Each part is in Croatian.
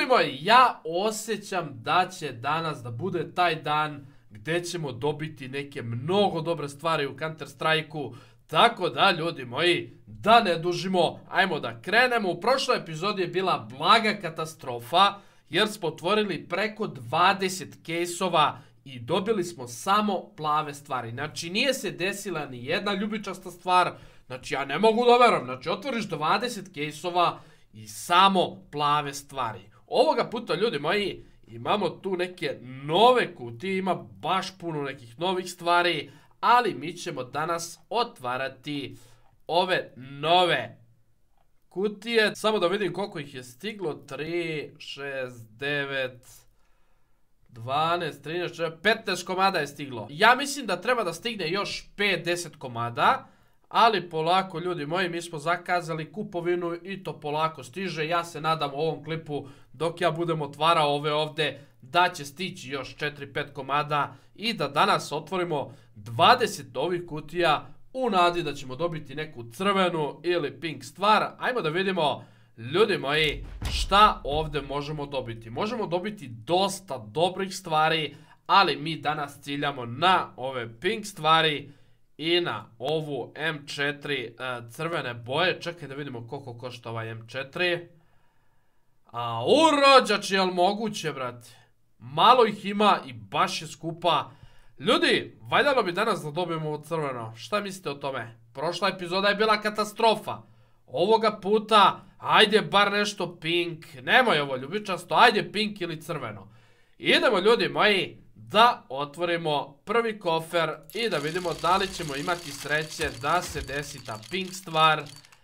moji, ja osjećam da će danas da bude taj dan gdje ćemo dobiti neke mnogo dobre stvari u Counter Strike-u. Tako da, ljudi moji, da ne dužimo, ajmo da krenemo. U prošloj epizodi je bila blaga katastrofa, jer smo otvorili preko 20 kejsova i dobili smo samo plave stvari. Znači, nije se desila ni jedna ljubičasta stvar. Znači, ja ne mogu da verujem. Znači, otvoriš 20 kejsova i samo plave stvari. Ovoga puta, ljudi moji, imamo tu neke nove kutije, ima baš puno nekih novih stvari, ali mi ćemo danas otvarati ove nove kutije. Samo da vidim koliko ih je stiglo. 3, 6, 9, 12, 13, 15 komada je stiglo. Ja mislim da treba da stigne još 5-10 komada. Ali polako, ljudi moji, mi smo zakazali kupovinu i to polako stiže. Ja se nadam u ovom klipu, dok ja budem otvarao ove ovde, da će stići još 4-5 komada i da danas otvorimo 20 ovih kutija u nadi da ćemo dobiti neku crvenu ili pink stvar. Ajmo da vidimo, ljudi moji, šta ovde možemo dobiti. Možemo dobiti dosta dobrih stvari, ali mi danas ciljamo na ove pink stvari i na ovu M4 crvene boje. Čekaj da vidimo koliko košta ovaj M4. A urođač, je li moguće, brate? Malo ih ima i baš je skupa. Ljudi, valjalo bi danas da dobijemo ovo crveno. Šta mislite o tome? Prošla epizoda je bila katastrofa. Ovoga puta, ajde bar nešto pink. Nemoj ovo ljubičasto, ajde pink ili crveno. Idemo, ljudi moji, da otvorimo prvi kofer i da vidimo da li ćemo imati sreće da se desi ta pink stvar.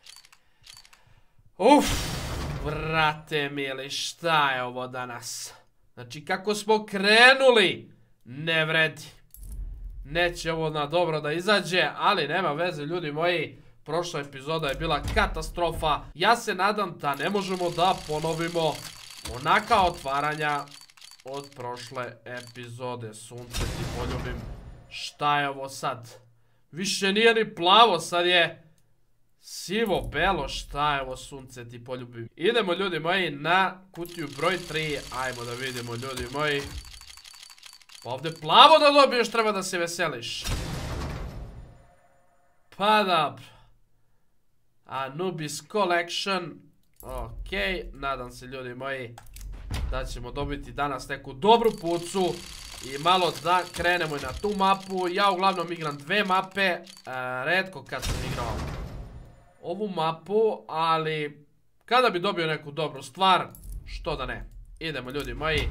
Brate mili, šta je ovo danas? Znači, kako smo krenuli, ne vredi. Neće ovo na dobro da izađe, ali nema veze, ljudi moji. Prošla epizoda je bila katastrofa. Ja se nadam da ne možemo da ponovimo onaka otvaranja od prošle epizode. Sunce ti poljubim. Šta je ovo sad? Više nije ni plavo, sad je sivo, belo. Šta je ovo, sunce ti poljubim? Idemo, ljudi moji, na kutiju broj 3. Ajmo da vidimo, ljudi moji. Pa ovdje plavo da dobiješ, treba da se veseliš. Pa dobro. Anubis Collection. Ok, nadam se, ljudi moji, da ćemo dobiti danas neku dobru pucu i malo da krenemo i na tu mapu. Ja uglavnom igram dve mape, retko kad sam igrao ovu mapu, ali kada bi dobio neku dobru stvar, što da ne. Idemo, ljudi moji.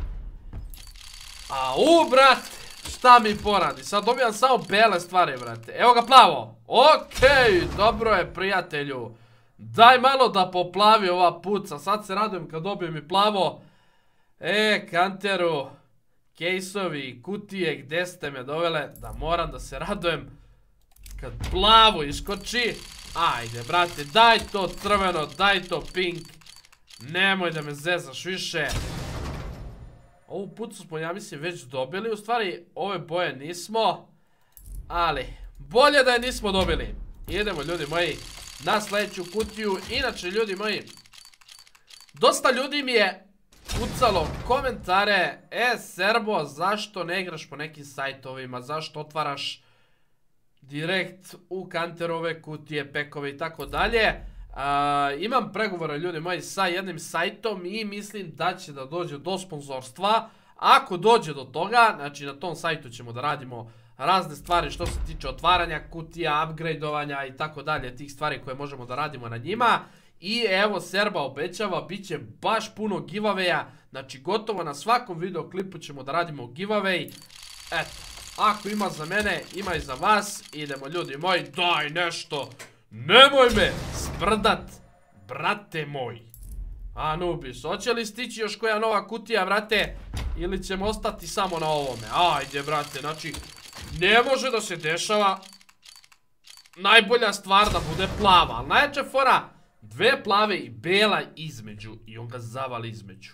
Brat, šta mi poradi? Sad dobijam samo bele stvari, brate. Evo ga, plavo. Okej, dobro je, prijatelju. Daj malo da poplavi ova puca. Sad se radujem kad dobijem i plavo. Kanteru, kejsovi, kutije, gde ste me dovele, da moram da se radujem kad plavo iskoči. Ajde, brate, daj to crveno, daj to pink. Nemoj da me zezaš više. Ovu pucu smo, ja mislim, već dobili. U stvari, ove boje nismo, ali bolje da je nismo dobili. Idemo, ljudi moji, na sljedeću kutiju. Inače, ljudi moji, dosta ljudi mi je pucalo komentare: Serbo, zašto ne igraš po nekim sajtovima, zašto otvaraš direkt u Counterove kutije, pekove i tako dalje. Imam pregovore, ljudi moji, sa jednim sajtom i mislim da će da dođe do sponzorstva. Ako dođe do toga, znači na tom sajtu ćemo da radimo razne stvari što se tiče otvaranja kutija, upgradeovanja i tako dalje, tih stvari koje možemo da radimo na njima. I evo, Serba obećava, bit će baš puno giveawaya, znači gotovo na svakom videoklipu ćemo da radimo giveaway. Eto, ako ima za mene, ima i za vas. Idemo, ljudi moji, daj nešto. Nemoj me sprdat, brate moj. Anubis, hoće li stići još koja nova kutija, brate? Ili ćemo ostati samo na ovome? Ajde, brate, znači, ne može da se dešava najbolja stvar da bude plava. Ali najjača fora, dve plave i bela između i on ga zavali između.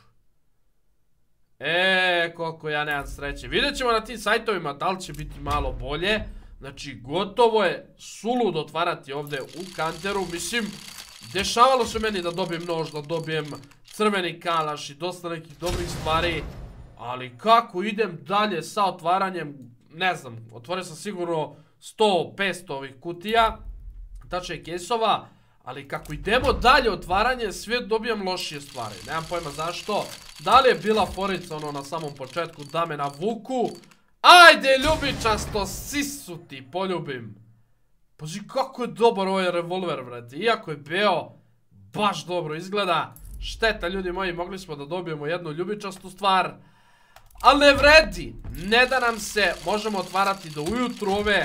Koliko ja nemam sreće. Vidjet ćemo na tim sajtovima da li će biti malo bolje. Znači, gotovo je suludo otvarati ovdje u Counteru. Mislim, Dešavalo se meni da dobijem nož, da dobijem crveni kalaš i dosta nekih dobrih stvari. Ali kako idem dalje sa otvaranjem, ne znam, otvorio sam sigurno 100-500 ovih kutija, tačnije kejsova, ali kako idemo dalje otvaranje, sve dobijam lošije stvari. Nemam pojma zašto. Da li je bila forica ono na samom početku da me navuku? Ajde ljubičasto, sisu ti poljubim. Pazi kako je dobar ovaj revolver, brate. Iako je beo, baš dobro izgleda. Šteta, ljudi moji, mogli smo da dobijemo jednu ljubičastu stvar. Ali ne vredi. Ne da nam se, možemo otvarati do ujutru ove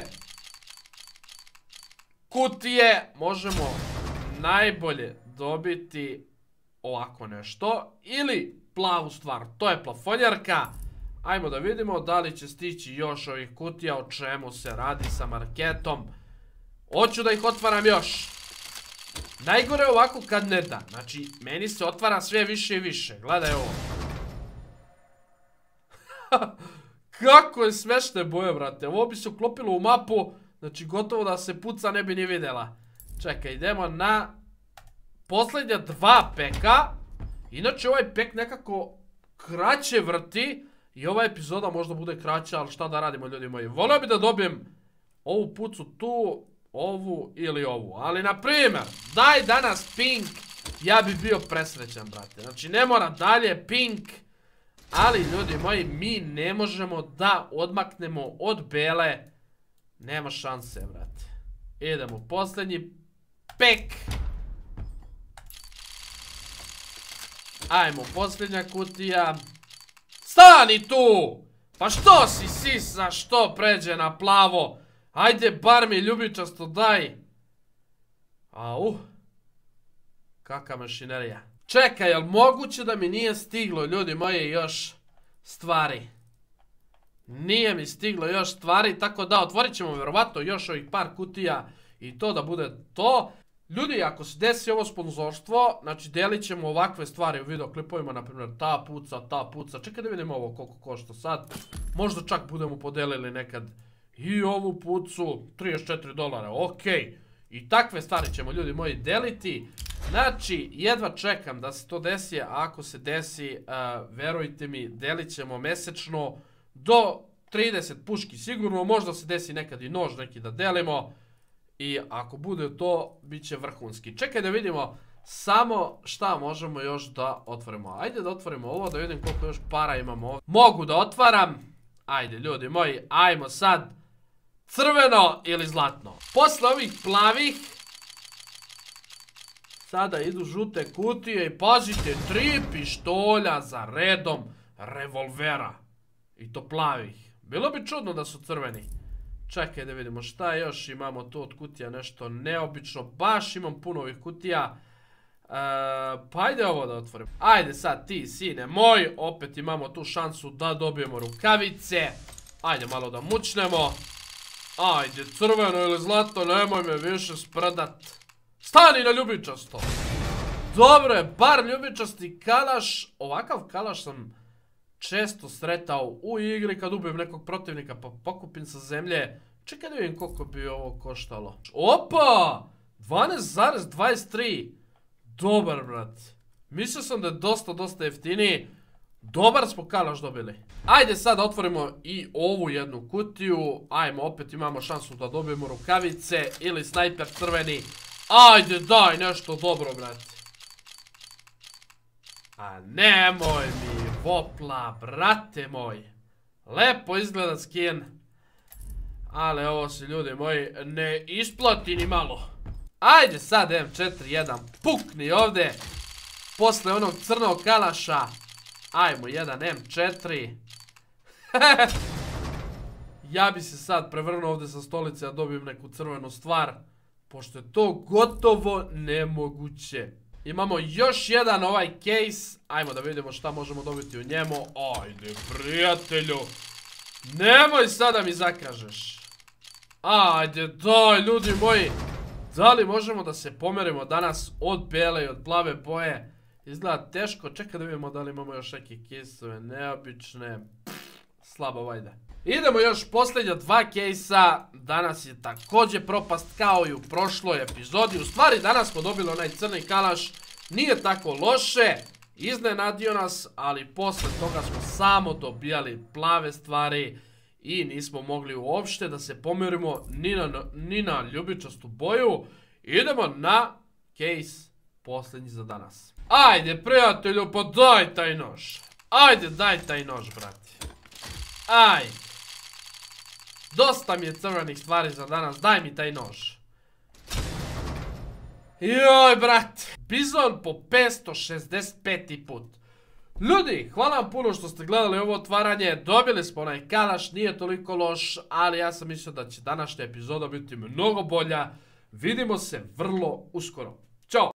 kutije. Možemo najbolje dobiti ovako nešto. Ili plavu stvar, to je plafonjarka. Ajmo da vidimo da li će stići još ovih kutija, o čemu se radi sa marketom. Hoću da ih otvaram još. Najgore je ovako kad ne da. Znači, meni se otvara sve više i više. Gledaj ovo. Kako je smešne boje, brate. Ovo bi se uklopilo u mapu. Znači, gotovo da se puca ne bi ni vidjela. Čekaj, idemo na posljednja 2 peka. Inače, ovaj pek nekako kraće vrti. I ova epizoda možda bude kraća, ali šta da radimo, ljudi moji. Volio bi da dobijem ovu pucu tu, ovu ili ovu. Ali, na primjer, daj danas pink, ja bi bio presrećan, brate. Znači, ne mora dalje pink. Ali, ljudi moji, mi ne možemo da odmaknemo od bele. Nema šanse, brate. Idemo, posljednji pek. Ajmo, posljednja kutija. Stani tu! Pa što si sisa, što pređe na plavo? Ajde, bar mi ljubičasto daj. Au. Kaka mašinerija. Čekaj, jel moguće da mi nije stiglo, ljudi moji, još stvari? Nije mi stiglo još stvari, tako da otvorit ćemo vjerovatno još ovih par kutija i to da bude to. Ljudi, ako se desi ovo sponzorstvo, znači delit ćemo ovakve stvari u videoklipovima, na primjer ta puca. Čekaj da vidimo ovo koliko košta sad. Možda čak budemo podelili nekad i ovu pucu, $34, okej. I takve stvari ćemo, ljudi moji, deliti. Znači, jedva čekam da se to desi, a ako se desi, verujte mi, delit ćemo mesečno do 30 puški sigurno, možda se desi nekad i nož neki da delimo. I ako bude to, bit će vrhunski. Čekaj da vidimo samo šta možemo još da otvorimo. Ajde da otvorimo ovo, da vidim koliko još para imamo ovdje. Mogu da otvaram. Ajde ljudi moji, ajmo sad. Crveno ili zlatno. Posle ovih plavih sada idu žute kutije i pazite, 3 pištolja za redom revolvera. I to plavih. Bilo bi čudno da su crveni. Čekaj da vidimo šta još imamo tu od kutija, nešto neobično. Baš imam puno ovih kutija. Pa ajde ovo da otvorim. Ajde sad ti, sine moj. Opet imamo tu šansu da dobijemo rukavice. Ajde malo da mučnemo. Ajde, crveno ili zlato, nemoj me više sprdat. Stani na ljubičasto. Dobro je, bar ljubičasti kalaš. Ovakav kalaš sam često sretao u igri kad ubijem nekog protivnika pa pokupim sa zemlje. Čekaj da vidim koliko bi ovo koštalo. Opa! 12,23. Dobar, brat. Mislio sam da je dosta jeftiniji. Dobar smo kalaš dobili. Ajde sad otvorimo i ovu jednu kutiju. Ajmo, opet imamo šansu da dobijemo rukavice ili snajper crveni. Ajde, daj nešto dobro, brate. A nemoj mi vopla, brate moj. Lepo izgleda skin. Ali ovo se, ljudi moji, ne isplati ni malo. Ajde sad M4-1 pukni ovdje. Posle onog crnog kalaša. Ajmo, jedan M4. Ja bi se sad prevrnuo ovdje sa stolice da dobijem neku crvenu stvar. Pošto je to gotovo nemoguće. Imamo još jedan ovaj case. Ajmo da vidimo šta možemo dobiti u njemu. Ajde, prijatelju. Nemoj sad da mi zakažeš. Ajde, daj, ljudi moji. Da li možemo da se pomerimo danas od bele i od plave boje? Izgleda teško. Čekaj da vidimo da li imamo još neke caseove neobične. slabo vajde. Idemo još posljednja 2 kejsa, danas je također propast kao i u prošloj epizodi, u stvari danas smo dobili onaj crni kalaš, nije tako loše, iznenadio nas, ali posle toga smo samo dobijali plave stvari i nismo mogli uopšte da se pomerimo ni na ljubičastu boju. Idemo na kejs posljednji za danas. Ajde prijatelju, pa daj taj nož. Ajde daj taj nož, brati. Ajde. Dosta mi je crvenih stvari za danas, daj mi taj nož. Joj, brate. Bizon po 565. put. Ljudi, hvala vam puno što ste gledali ovo otvaranje. Dobili smo onaj kalaš, nije toliko loš, ali ja sam mislio da će današnja epizoda biti mnogo bolja. Vidimo se vrlo uskoro. Ćao!